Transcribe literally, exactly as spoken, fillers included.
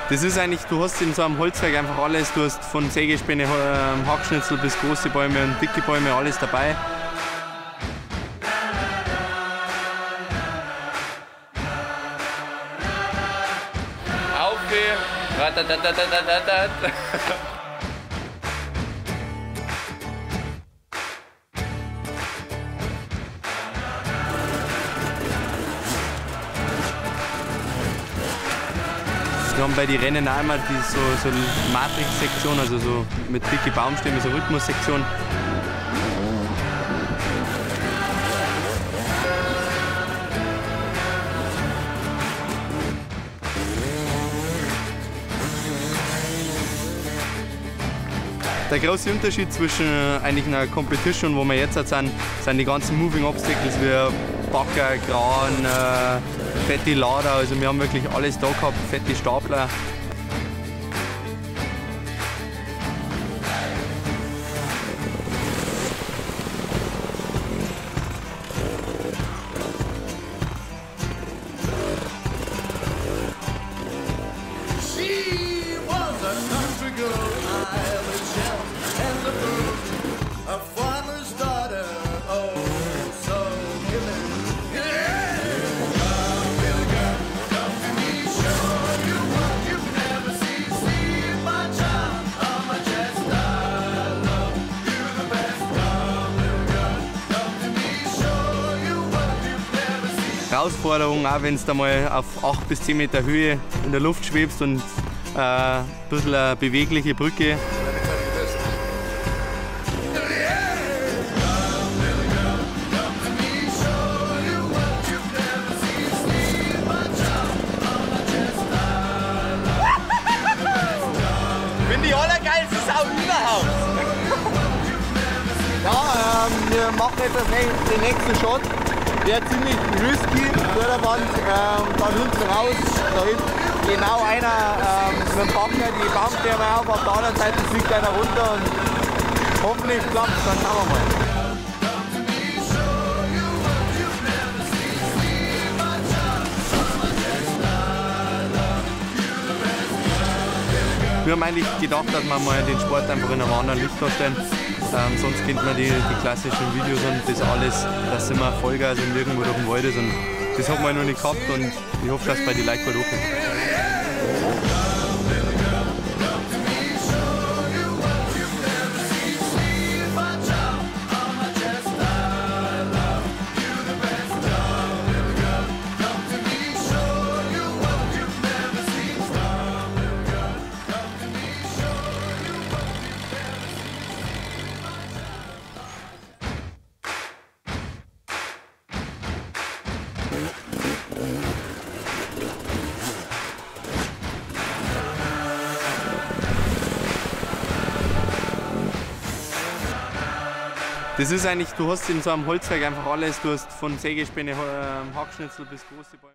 Das ist eigentlich, du hast in so einem Holzwerk einfach alles, du hast von Sägespäne, äh, Hackschnitzel bis große Bäume und dicke Bäume, alles dabei. Auf! Wir haben bei den Rennen auch immer die, so, so eine Matrix-Sektion, also so mit dicke Baumstämme, so Rhythmus-Sektion. Der große Unterschied zwischen eigentlich einer Competition, wo wir jetzt sind, sind die ganzen Moving Obstacles wie Bagger, Gran, äh, fette Lader, also wir haben wirklich alles da gehabt, fette Stapler. Herausforderung, auch wenn du mal auf acht bis zehn Meter Höhe in der Luft schwebst und äh, ein bisschen eine bewegliche Brücke. Ich bin die allergeilste Sau überhaupt! Ja, ähm, wir machen jetzt den nächsten Shot. Der ziemlich risky, Förderband, ähm, dann hinten raus, da ist genau einer ähm, mit dem Bagger die Baumstämme auf, auf der anderen Seite fliegt einer runter und hoffentlich klappt es, dann schauen wir mal. Wir haben eigentlich gedacht, dass wir mal den Sport einfach in einem anderen Licht darstellen. Ähm, sonst kennt man die, die klassischen Videos und das alles, das sind wir Vollgas und irgendwo durch den Wald ist. Und das hat man noch nicht gehabt und ich hoffe, dass es bei den Leuten gut ankommt. Das ist eigentlich, du hast in so einem Holzwerk einfach alles, du hast von Sägespäne, äh, Hackschnitzel bis große Bäume.